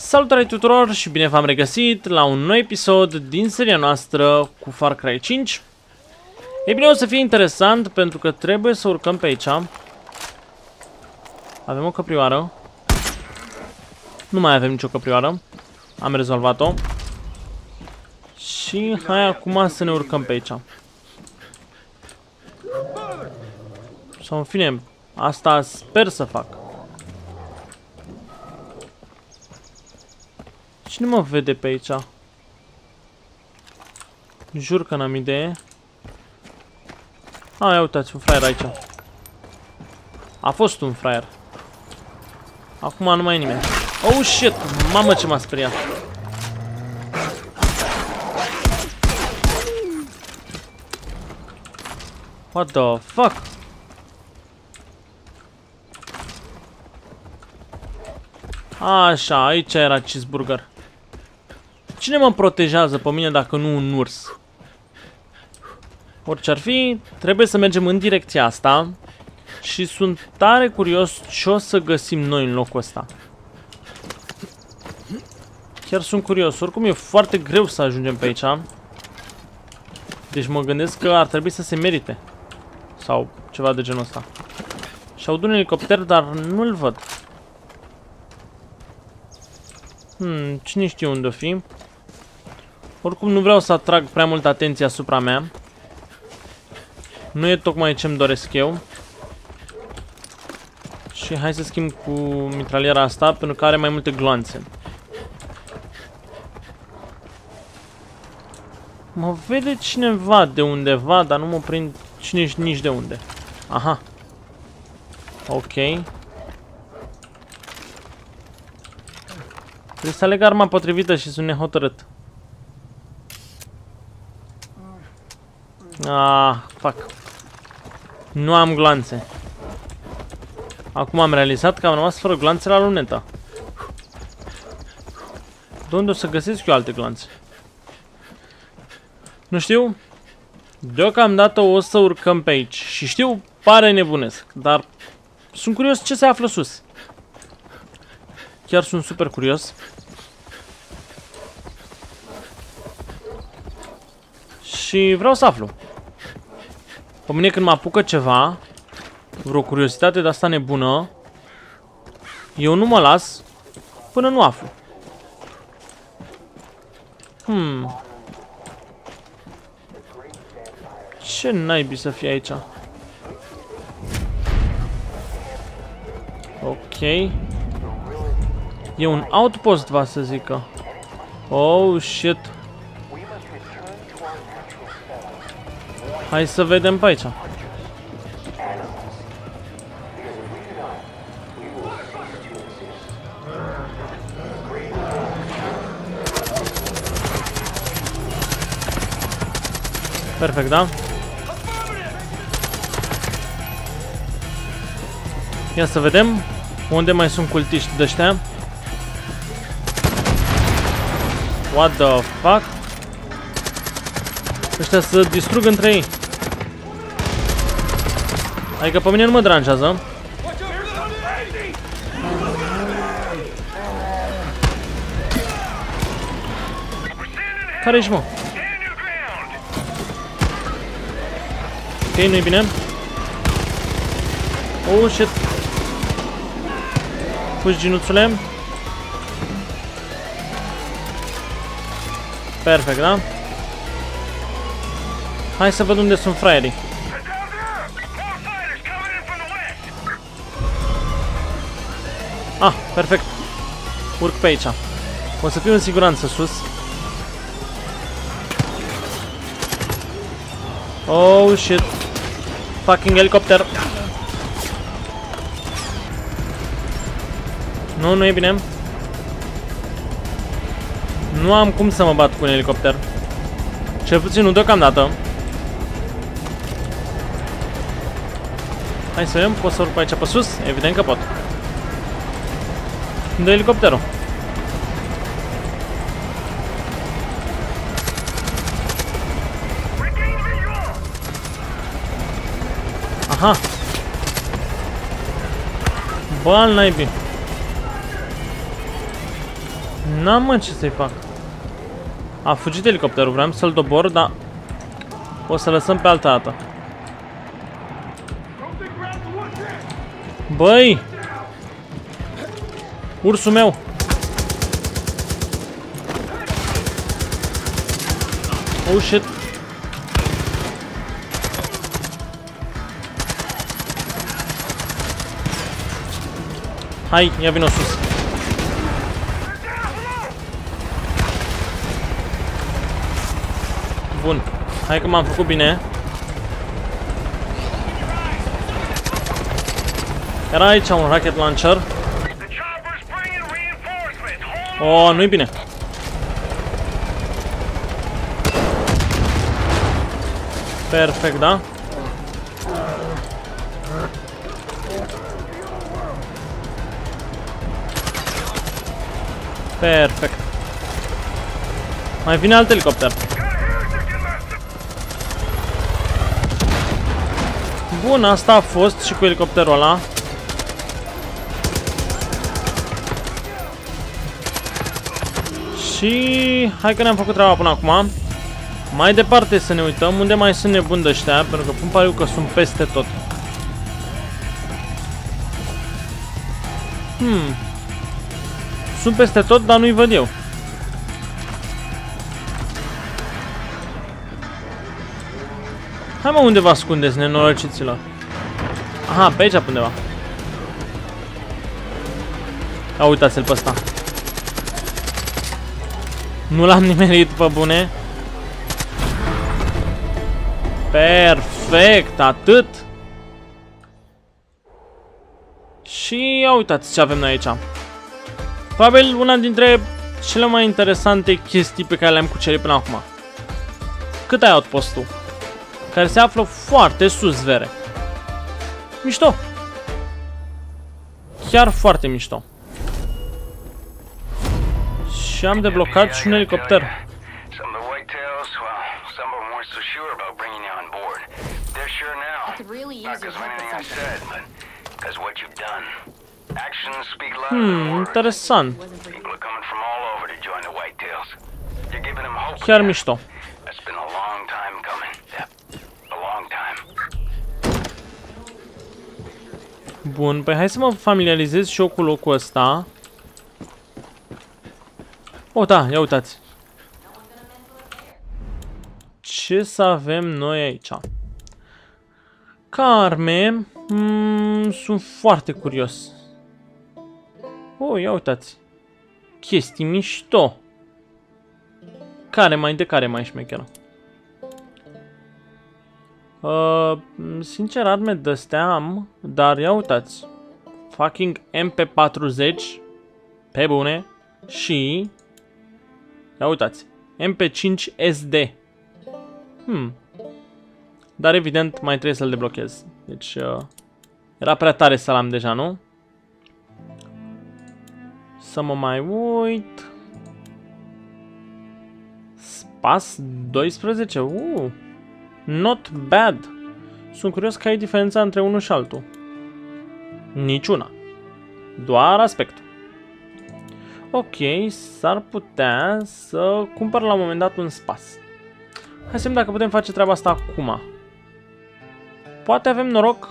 Salutare tuturor și bine v-am regăsit la un nou episod din seria noastră cu Far Cry 5. Ei bine, o să fie interesant pentru că trebuie să urcăm pe aici. Avem o căprioară. Nu mai avem nicio căprioară. Am rezolvat-o. Și hai acum să ne urcăm pe aici. Sau în fine, asta sper să fac. Cine mă vede pe aici? Jur că n-am idee. Ia uitați, un fraier aici. A fost un fraier. Acum nu mai e nimeni. Oh shit, mamă ce m-a speriat. What the fuck? Așa, aici era cheeseburger. Cine mă protejează pe mine dacă nu un urs? Orice ar fi, trebuie să mergem în direcția asta. Și sunt tare curios ce o să găsim noi în locul ăsta. Chiar sunt curios. Oricum e foarte greu să ajungem pe aici. Deci mă gândesc că ar trebui să se merite. Sau ceva de genul ăsta. Și aud un elicopter, dar nu-l văd. Cine știe unde o fi. Oricum nu vreau să atrag prea multă atenție asupra mea. Nu e tocmai ce-mi doresc eu. Și hai să schimb cu mitraliera asta, pentru că are mai multe gloanțe. Mă vede cineva de undeva, dar nu mă prind nici de unde. Aha. Ok. Trebuie să aleg arma potrivită și sunt nehotărât. Fuck. Nu am gloanțe. Acum am realizat că am rămas fără gloanțe la lunetă. De unde o să găsesc eu alte gloanțe? Nu știu. Deocamdată o să urcăm pe aici. Și știu, pare nebunesc, dar sunt curios ce se află sus. Chiar sunt super curios. Și vreau să aflu. Pe mine când mă apucă ceva, vreo curiozitate de asta nebună, eu nu mă las până nu aflu. Ce naibii să fie aici? Ok. E un outpost, va să zică. Oh, shit. Hai să vedem pe aici. Perfect, da? Ia să vedem unde mai sunt cultiști de ăștia. What the fuck? Ăștia să distrug între ei. Adică pe mine nu mă deranjează. Care ești, mă? Ok, nu-i bine. Oh, shit. Fugi, ginuțule. Perfect, da? Hai să văd unde sunt fraierii. Perfect. Urc pe aici. O să fiu în siguranță sus. Oh, shit. Fucking helicopter. Nu e bine. Nu am cum să mă bat cu un elicopter. Cel puțin nu deocamdată. Hai să vedem, pot să urc pe aici pe sus? Evident că pot. Unde e elicopterul? Aha. Bă, al naibii. N-am, mă, ce să-i fac. A fugit elicopterul, vreau să-l dobor, dar o să lăsăm pe altă dată. Băi! Ursul meu! Oh, shit! Hai, ia vino sus! Bun, hai că m-am făcut bine. Era aici un rocket launcher. Oh, nu-i bine. Perfect, da? Perfect. Mai vine alt elicopter. Bun, asta a fost și cu elicopterul ăla. Și hai că ne-am făcut treaba până acum. Mai departe să ne uităm unde mai sunt nebuni de ăștia, pentru că pun pariu că sunt peste tot. Sunt peste tot, dar nu-i văd eu. Hai, mă, unde vă ascundeți, nenorociților? Aha, pe aici pe undeva. A, uitați-l pe ăsta. Nu l-am nimerit, pe bune. Perfect, atât. Și ia uitați ce avem noi aici. Probabil una dintre cele mai interesante chestii pe care le-am cucerit până acum. Cât ai outpost-ul? Care se află foarte sus, vere. Mișto. Chiar foarte mișto. Și am deblocat și un elicopter. Interesant. Chiar mișto. Bun, păi hai să mă familiarizez și eu cu locul ăsta. Oh, da, ia uitați. Ce să avem noi aici? Ca arme, sunt foarte curios. Oh, ia uitați. Chestii mișto. Care mai șmecheră? Sincer, arme de-astea am, dar ia uitați. Fucking MP40. Pe bune. Și... ia uitați. MP5 SD. Dar evident mai trebuie să-l deblochez. Deci... era prea tare să l-am deja, nu? Să mă mai uit... Spas 12? Not bad. Sunt curios care e diferența între unul și altul. Niciuna. Doar aspectul. Ok, s-ar putea să cumpăr la un moment dat un spas. Hai să vedem dacă putem face treaba asta acum. Poate avem noroc.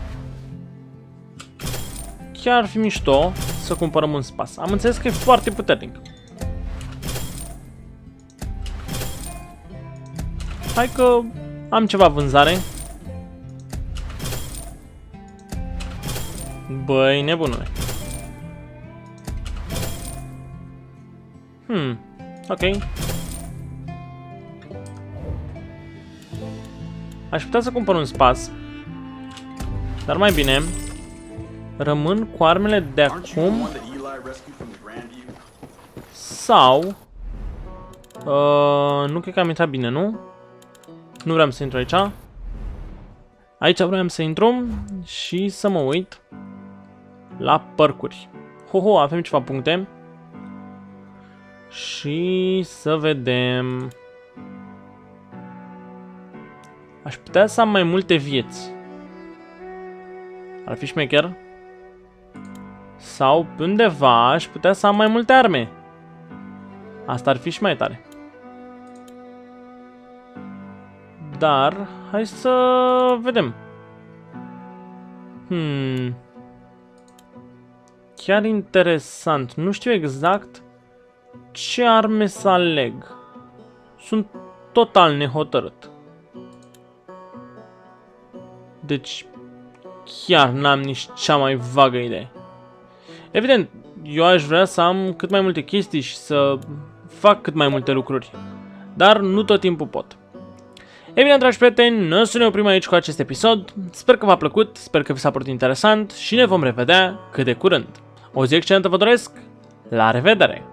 Chiar ar fi mișto să cumpărăm un spas. Am înțeles că e foarte puternic. Hai că am ceva vânzare. Băi, nebunule. Ok. Aș putea să cumpăr un spas. Dar mai bine rămân cu armele de acum. Sau nu cred că am intrat bine, nu? Nu vreau să intru aici. Aici vreau să intru și să mă uit la părcuri. Ho, avem ceva puncte. Și să vedem. Aș putea să am mai multe vieți. Ar fi șmecher. Sau pe undeva aș putea să am mai multe arme. Asta ar fi și mai tare. Dar, hai să vedem. Chiar interesant. Nu știu exact ce arme să aleg. Sunt total nehotărât. Deci, chiar n-am nici cea mai vagă idee. Evident, eu aș vrea să am cât mai multe chestii și să fac cât mai multe lucruri. Dar nu tot timpul pot. Ei bine, dragi prieteni, noi o să ne oprim aici cu acest episod. Sper că v-a plăcut, sper că vi s-a părut interesant și ne vom revedea cât de curând. O zi excelentă vă doresc, la revedere!